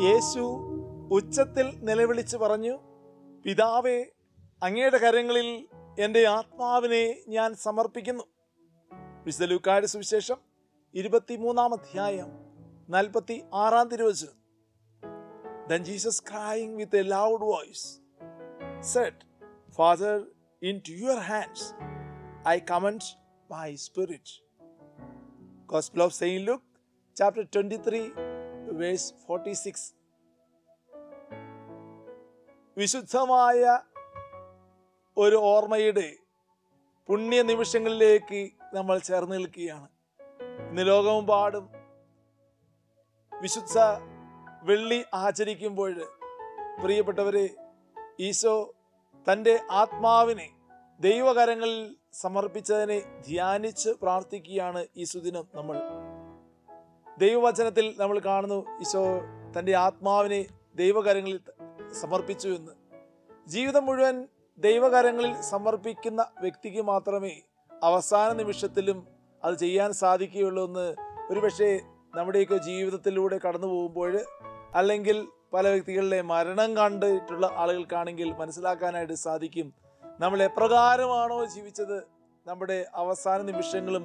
യേശു ഉച്ചത്തിൽ നിലവിളിച്ച് പറഞ്ഞു, പിതാവേ, അങ്ങയുടെ കരങ്ങളിൽ എൻ്റെ ആത്മാവിനെ ഞാൻ സമർപ്പിക്കുന്നു. വിശുദ്ധ ലൂക്കായുടെ സുവിശേഷം 23-ാം അധ്യായം 46-ാം തിരുവചനം. Then Jesus, crying with a loud voice, said, Father, into your hands I commend my spirit. Gospel of Saint Luke, chapter 23, verse 46. വിശുദ്ധമായ ഒരു ഓർമ്മയുടെ പുണ്യ നിമിഷങ്ങളിലേക്ക് നമ്മൾ ചേർന്ന് നിൽക്കുകയാണ്. ഇന്ന് ലോകമെമ്പാടും വിശുദ്ധ വെള്ളി ആചരിക്കുമ്പോൾ പ്രിയപ്പെട്ടവരെ, ഈശോ തൻ്റെ ആത്മാവിനെ ദൈവകരങ്ങളിൽ സമർപ്പിച്ചതിനെ ധ്യാനിച്ച് പ്രാർത്ഥിക്കുകയാണ് ഈ സുദിനം. നമ്മൾ ദൈവവചനത്തിൽ നമ്മൾ കാണുന്നു, ഈശോ തൻ്റെ ആത്മാവിനെ ദൈവകരങ്ങളിൽ സമർപ്പിച്ചു എന്ന്. ജീവിതം മുഴുവൻ ദൈവകരങ്ങളിൽ സമർപ്പിക്കുന്ന വ്യക്തിക്ക് മാത്രമേ അവസാന നിമിഷത്തിലും അത് ചെയ്യാൻ സാധിക്കുകയുള്ളൂ എന്ന് ഒരുപക്ഷെ നമ്മുടെയൊക്കെ ജീവിതത്തിലൂടെ കടന്നു പോകുമ്പോൾ, അല്ലെങ്കിൽ പല വ്യക്തികളുടെ മരണം കണ്ടിട്ടുള്ള ആളുകൾക്കാണെങ്കിൽ മനസ്സിലാക്കാനായിട്ട് സാധിക്കും. നമ്മൾ എപ്രകാരമാണോ ജീവിച്ചത്, നമ്മുടെ അവസാന നിമിഷങ്ങളും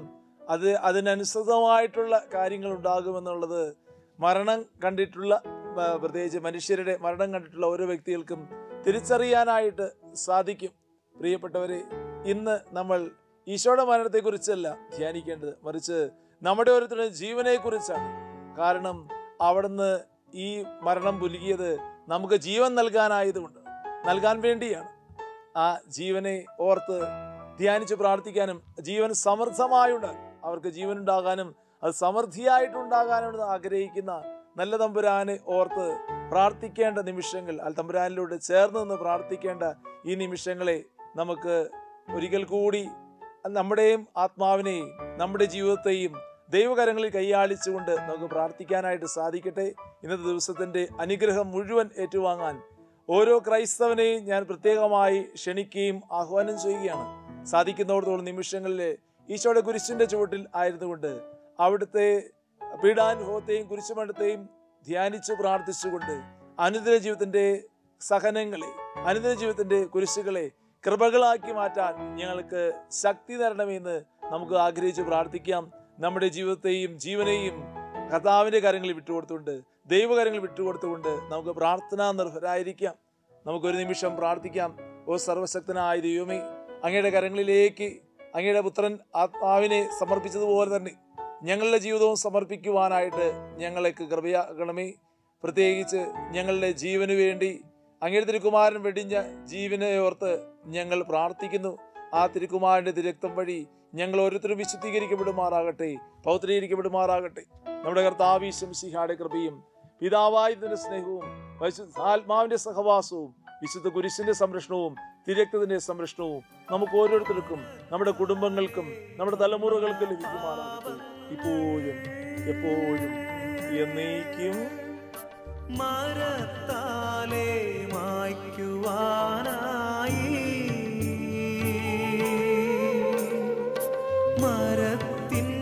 അതിനനുസൃതമായിട്ടുള്ള കാര്യങ്ങൾ ഉണ്ടാകുമെന്നുള്ളത് മരണം കണ്ടിട്ടുള്ള, പ്രത്യേകിച്ച് മനുഷ്യരുടെ മരണം കണ്ടിട്ടുള്ള ഓരോ വ്യക്തികൾക്കും തിരിച്ചറിയാനായിട്ട് സാധിക്കും. പ്രിയപ്പെട്ടവരെ, ഇന്ന് നമ്മൾ ഈശോയുടെ മരണത്തെക്കുറിച്ചല്ല ധ്യാനിക്കേണ്ടത്, മറിച്ച് നമ്മുടെ ഓരോരുത്തരുടെ ജീവനെക്കുറിച്ചാണ്. കാരണം അവിടുന്ന് ഈ മരണം പുലുകിയത് നമുക്ക് ജീവൻ നൽകാനായതുകൊണ്ട്, നൽകാൻ വേണ്ടിയാണ്. ആ ജീവനെ ഓർത്ത് ധ്യാനിച്ച് പ്രാർത്ഥിക്കാനും, ജീവൻ സമൃദ്ധമായുണ്ടാകും, അവർക്ക് ജീവൻ ഉണ്ടാകാനും അത് സമൃദ്ധിയായിട്ടുണ്ടാകാനും ആഗ്രഹിക്കുന്ന നല്ല തമ്പുരാനെ ഓർത്ത് പ്രാർത്ഥിക്കേണ്ട നിമിഷങ്ങൾ, തമ്പുരാനിലൂടെ ചേർന്ന് നിന്ന് പ്രാർത്ഥിക്കേണ്ട ഈ നിമിഷങ്ങളെ നമുക്ക് ഒരിക്കൽ കൂടി നമ്മുടെയും ആത്മാവിനെയും നമ്മുടെ ജീവിതത്തെയും ദൈവകരങ്ങളിൽ കൈയാളിച്ചുകൊണ്ട് നമുക്ക് പ്രാർത്ഥിക്കാനായിട്ട് സാധിക്കട്ടെ. ഇന്നത്തെ ദിവസത്തിൻ്റെ അനുഗ്രഹം മുഴുവൻ ഏറ്റുവാങ്ങാൻ ഓരോ ക്രൈസ്തവനെയും ഞാൻ പ്രത്യേകമായി ക്ഷണിക്കുകയും ആഹ്വാനം ചെയ്യുകയാണ്. സാധിക്കുന്നിടത്തോളം നിമിഷങ്ങളിൽ ഈശോയുടെ കുരിശിൻ്റെ ചുവട്ടിൽ ആയിരുന്നുകൊണ്ട് അവിടുത്തെ പീഡാനുഭവത്തെയും കുരിശുമരണത്തെയും ധ്യാനിച്ച് പ്രാർത്ഥിച്ചുകൊണ്ട് അനുദിന ജീവിതത്തിൻ്റെ സഹനങ്ങളെ, അനുദിന ജീവിതത്തിൻ്റെ കുരിശുകളെ കൃപകളാക്കി മാറ്റാൻ ഞങ്ങൾക്ക് ശക്തി തരണമെന്ന് നമുക്ക് ആഗ്രഹിച്ച് പ്രാർത്ഥിക്കാം. നമ്മുടെ ജീവിതത്തെയും ജീവനെയും കർത്താവിൻ്റെ കരങ്ങളിൽ വിട്ടുകൊടുത്തുകൊണ്ട്, ദൈവകരങ്ങളിൽ വിട്ടുകൊടുത്തുകൊണ്ട് നമുക്ക് പ്രാർത്ഥനാ നിർഭരായിരിക്കാം. നമുക്കൊരു നിമിഷം പ്രാർത്ഥിക്കാം. ഓ സർവശക്തനായ ദൈവമേ, അങ്ങയുടെ കരങ്ങളിലേക്ക് അങ്ങയുടെ പുത്രൻ ആത്മാവിനെ സമർപ്പിച്ചതുപോലെ തന്നെ ഞങ്ങളുടെ ജീവിതവും സമർപ്പിക്കുവാനായിട്ട് ഞങ്ങൾക്ക് കൃപയാകണമേ. പ്രത്യേകിച്ച് ഞങ്ങളുടെ ജീവന് വേണ്ടി അങ്ങയുടെ തിരുക്കുമാരൻ വെടിഞ്ഞ ജീവനെ ഓർത്ത് ഞങ്ങൾ പ്രാർത്ഥിക്കുന്നു. ആ തിരുക്കുമാരൻ്റെ തിരക്തം വഴി ഞങ്ങൾ ഓരോരുത്തരും വിശുദ്ധീകരിക്കപ്പെടുമാറാകട്ടെ, പൗത്രീകരിക്കപ്പെടുമാറാകട്ടെ. നമ്മുടെ കർത്താവ് ഈശോ മിശിഹായുടെ കൃപയും പിതാവായതിൻ്റെ സ്നേഹവും പരിശുദ്ധാത്മാവിൻ്റെ സഹവാസവും വിശുദ്ധ കുരിശിൻ്റെ സംരക്ഷണവും തിരക്തത്തിൻ്റെ സംരക്ഷണവും നമുക്ക് ഓരോരുത്തർക്കും, നമ്മുടെ കുടുംബങ്ങൾക്കും, നമ്മുടെ തലമുറകൾക്കും ലഭിക്കുമാറാകട്ടെ, ഇപ്പോഴും എപ്പോഴും എന്നേക്കും. മരത്താലേ മായ്ക്കുവാനായി മരത്തിൻ